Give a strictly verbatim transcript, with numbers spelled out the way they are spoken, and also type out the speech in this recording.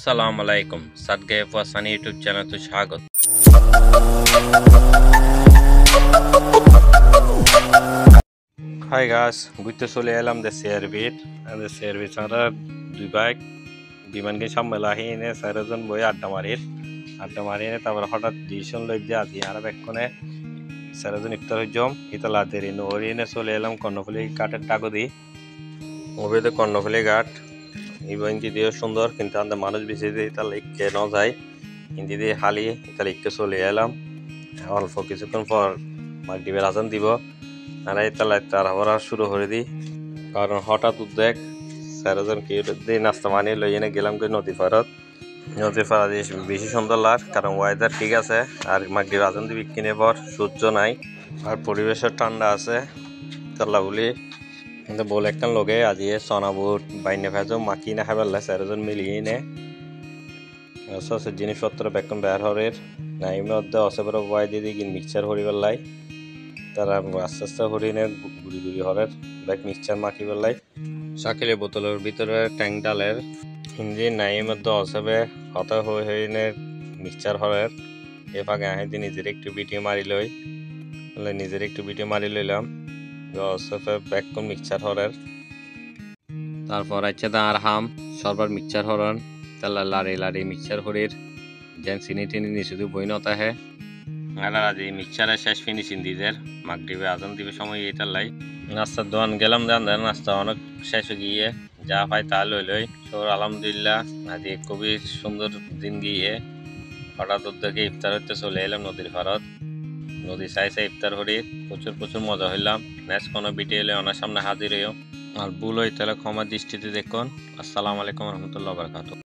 Assalamualaikum sadge fasani YouTube channel to shagot. Hi guys, gutte sole elam de servit and the service ara dui bike biman ke sammela hine sarajon boy adda marir adda marine tabar hotat decision loi je aji ara bekkone sarajon iftar jom itala deri no orine sole elam konnofuli kater tagodi obede konnofuli gat ইভেন্টটি দিয়ে সুন্দর কিন্তু আমাদের মানুষ বেশি দিয়ে তাহলে কে ন যায় হিন্দি দিয়ে হালি তাহলে একটু চলে এলাম অল্প কিছুক্ষণ পর মাগরিবের আজান দিব আর এই তাহলে তার আবার শুরু করে দিই কারণ হঠাৎ উদ্বেগ চারজন কি দিয়ে নাস্তা মানিয়ে লই এনে গেলাম কই নদী পাড়ত নদী পাড়া দিয়ে বেশি সুন্দর লাগ কারণ ওয়েদার ঠিক আছে আর মাগরিবের আজান দিবি কিনে পর সূর্য নাই আর পরিবেশের ঠান্ডা আছে তাহলে বলি কিন্তু বলে একটা লোকে আজি সোনা বুট বাইনে ভেজো মাকি না খাবার লাগে চারজন মিলিয়ে নে সব জিনিসপত্র বেকন বের হরের নাইম মধ্যে অসেবর বয় দিয়ে দিই মিক্সচার হরি বেলাই তারা আস্তে আস্তে হরিনে গুড়ি গুড়ি হরের ব্যাক মিক্সচার মাকি বেলাই সাকিলে বোতলের ভিতরে ট্যাঙ্ক ডালের হিন্দি নাইম মধ্যে অসেবে হত হয়ে হইনে মিক্সচার হরের এ ফাঁকে আহে দিয়ে নিজের একটু ভিডিও মারি লই নিজের একটু ভিডিও মারি লইলাম বেকন মিক্সচার হরের তারপর আছে দাঁড় হাম সরবার মিক্সচার হরন তাহলে লাড়ি লাড়ি মিক্সচার হরির যেন চিনি টিনি নি শুধু বই নতা হে আর আজ এই মিক্সচারের শেষ ফিনিশিং দিদের মাগরিবে আজান দিবে সময় এইটার লাই নাস্তার দোকান গেলাম দেন দেন নাস্তা অনেক শেষ গিয়ে যা পাই তা লই লই সর আলহামদুলিল্লাহ আজ খুবই সুন্দর দিন গিয়ে হঠাৎ উদ্যোগে ইফতার হতে চলে এলাম নদীর পাড়ত নদী চাই চাই ইফতার হরি প্রচুর প্রচুর মজা হইলাম নেক্সট কোনো ভিডিও এলে ওনার সামনে হাজির হইও আর ভুল হই তাহলে ক্ষমা দৃষ্টিতে দেখুন। আসসালামু আলাইকুম রহমতুল্লাহ বারাকাতুহু।